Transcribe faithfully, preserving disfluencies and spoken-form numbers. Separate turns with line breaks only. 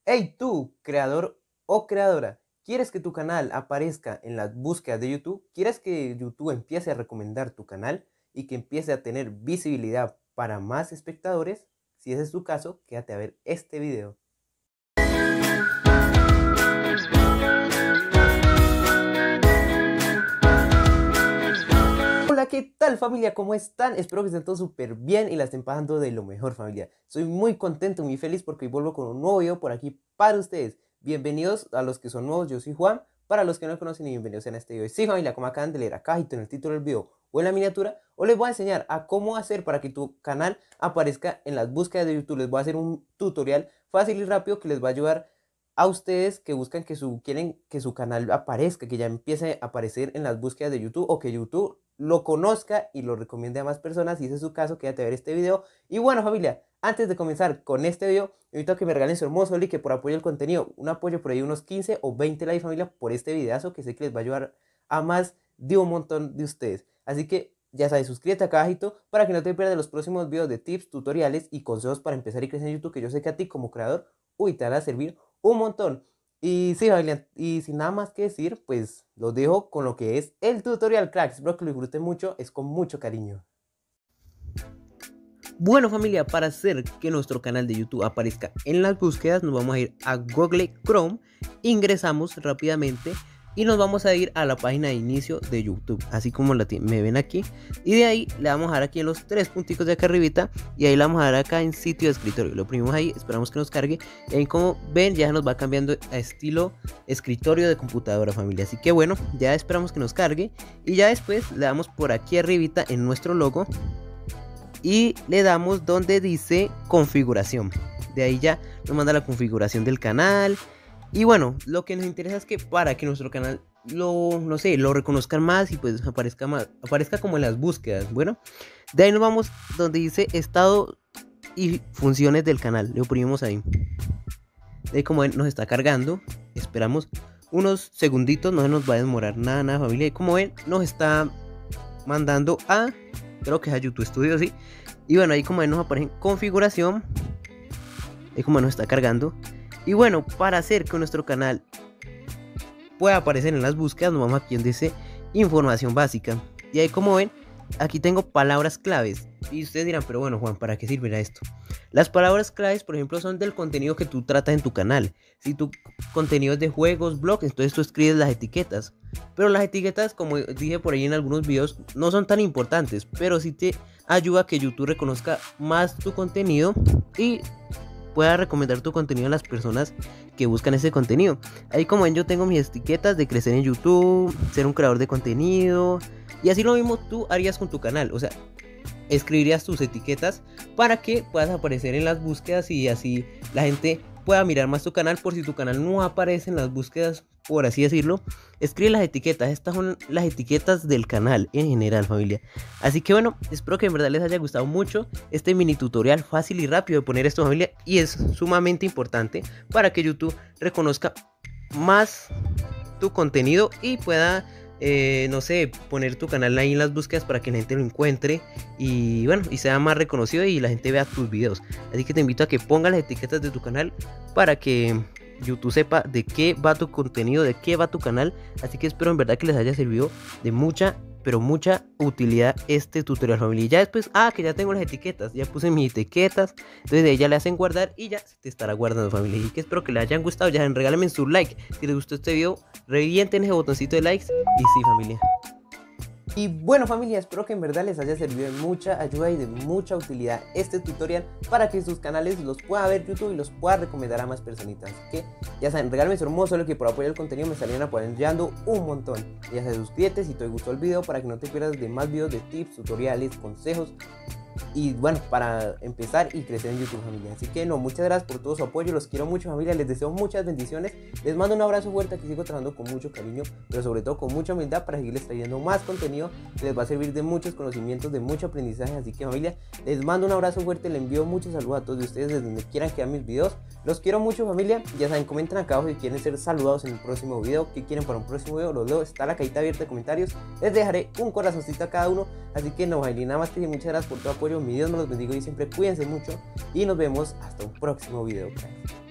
Hey tú, creador o creadora, ¿quieres que tu canal aparezca en las búsquedas de YouTube? ¿Quieres que YouTube empiece a recomendar tu canal y que empiece a tener visibilidad para más espectadores? Si ese es tu caso, quédate a ver este video. Hola, ¿qué tal familia? ¿Cómo están? Espero que estén todos súper bien y la estén pasando de lo mejor, familia. Soy muy contento, muy feliz porque hoy vuelvo con un nuevo video por aquí para ustedes. Bienvenidos a los que son nuevos, yo soy Juan. Para los que no me conocen, bienvenidos en este video. Sí, familia, como acaban de leer acá en el título del video o en la miniatura, hoy les voy a enseñar a cómo hacer para que tu canal aparezca en las búsquedas de YouTube. Les voy a hacer un tutorial fácil y rápido que les va a ayudar a ustedes que buscan que su, quieren que su canal aparezca, que ya empiece a aparecer en las búsquedas de YouTube o que YouTube lo conozca y lo recomiende a más personas. Si ese es su caso, quédate a ver este video. Y bueno, familia, antes de comenzar con este video, invito a que me regalen su hermoso like, que por apoyo al contenido, un apoyo por ahí unos quince o veinte likes, familia, por este videazo que sé que les va a ayudar a más de un montón de ustedes. Así que ya sabes, suscríbete acá abajito para que no te pierdas los próximos videos de tips, tutoriales y consejos para empezar y crecer en YouTube, que yo sé que a ti como creador, uy, te van a servir un montón. Y sí, familia, y sin nada más que decir, pues los dejo con lo que es el tutorial, cracks. Espero que lo disfruten mucho, es con mucho cariño. Bueno, familia, para hacer que nuestro canal de YouTube aparezca en las búsquedas, nos vamos a ir a Google Chrome, ingresamos rápidamente y nos vamos a ir a la página de inicio de YouTube, así como la me ven aquí, y de ahí le vamos a dar aquí en los tres punticos de acá arribita y ahí le vamos a dar acá en sitio de escritorio. Lo oprimimos ahí, esperamos que nos cargue y ahí, como ven, ya nos va cambiando a estilo escritorio de computadora, familia. Así que bueno, ya esperamos que nos cargue y ya después le damos por aquí arribita en nuestro logo y le damos donde dice configuración. De ahí ya nos manda la configuración del canal. Y bueno, lo que nos interesa es que para que nuestro canal lo, no sé, lo reconozcan más y pues aparezca más, aparezca como en las búsquedas. Bueno, de ahí nos vamos donde dice estado y funciones del canal. Le oprimimos ahí. De ahí, como ven, nos está cargando. Esperamos unos segunditos, no se nos va a demorar nada, nada, familia. Y como ven, nos está mandando a, creo que es a YouTube Studio, sí. Y bueno, ahí como ven nos aparece configuración. Ahí como nos está cargando. Y bueno, para hacer que nuestro canal pueda aparecer en las búsquedas, nos vamos aquí donde dice información básica. Y ahí, como ven, aquí tengo palabras claves. Y ustedes dirán, pero bueno, Juan, ¿para qué sirve esto? Las palabras claves, por ejemplo, son del contenido que tú tratas en tu canal. Si tu contenido es de juegos, blogs, entonces tú escribes las etiquetas. Pero las etiquetas, como dije por ahí en algunos videos, no son tan importantes, pero sí te ayuda a que YouTube reconozca más tu contenido y pueda recomendar tu contenido a las personas que buscan ese contenido. Ahí, como ven, yo tengo mis etiquetas de crecer en YouTube, ser un creador de contenido, y así lo mismo tú harías con tu canal. O sea, escribirías tus etiquetas para que puedas aparecer en las búsquedas y así la gente pueda mirar más tu canal. Por si tu canal no aparece en las búsquedas, por así decirlo, escribe las etiquetas. Estas son las etiquetas del canal en general, familia. Así que bueno, espero que en verdad les haya gustado mucho este mini tutorial fácil y rápido de poner esto, familia, y es sumamente importante para que YouTube reconozca más tu contenido y pueda Eh, no sé, poner tu canal ahí en las búsquedas para que la gente lo encuentre y bueno, y sea más reconocido y la gente vea tus videos. Así que te invito a que pongas las etiquetas de tu canal para que YouTube sepa de qué va tu contenido, de qué va tu canal. Así que espero en verdad que les haya servido de mucha, pero mucha utilidad este tutorial, familia. Y ya después, ah, que ya tengo las etiquetas, ya puse mis etiquetas, entonces de ahí ya le hacen guardar y ya se te estará guardando, familia. Y que espero que les hayan gustado, ya regálenme su like si les gustó este video, revienten ese botoncito de likes y sí, familia. Y bueno, familia, espero que en verdad les haya servido de mucha ayuda y de mucha utilidad este tutorial para que sus canales los pueda ver YouTube y los pueda recomendar a más personitas. Así que ya saben, regálenme su hermoso lo que por apoyar el contenido me estarían apoyando un montón. Ya sabes, suscríbete si te gustó el video para que no te pierdas de más videos de tips, tutoriales, consejos. Y bueno, para empezar y crecer en YouTube, familia. Así que no, muchas gracias por todo su apoyo. Los quiero mucho, familia. Les deseo muchas bendiciones. Les mando un abrazo fuerte. Aquí sigo trabajando con mucho cariño, pero sobre todo con mucha humildad para seguirles trayendo más contenido que les va a servir de muchos conocimientos, de mucho aprendizaje. Así que, familia, les mando un abrazo fuerte. Les envío muchos saludos a todos de ustedes desde donde quieran que vean mis videos. Los quiero mucho, familia. Ya saben, comenten acá abajo si quieren ser saludados en el próximo video, qué quieren para un próximo video. Los leo, está la cajita abierta de comentarios. Les dejaré un corazoncito a cada uno. Así que no, familia, nada más que muchas gracias por tu apoyo. Mi Dios me los bendiga y siempre cuídense mucho. Y nos vemos hasta un próximo video.